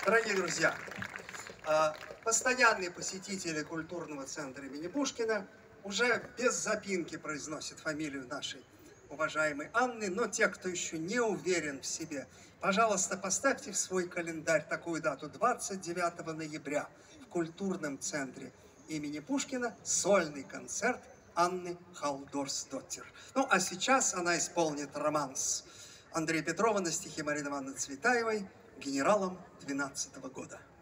Дорогие друзья, постоянные посетители культурного центра имени Пушкина уже без запинки произносят фамилию нашей уважаемой Анны, но те, кто еще не уверен в себе, пожалуйста, поставьте в свой календарь такую дату: 29 ноября в культурном центре имени Пушкина сольный концерт Анны Халдорсдоттир. Ну, а сейчас она исполнит романс Андрея Петрова на стихи Марины Ивановны Цветаевой «Генералом 12-го года».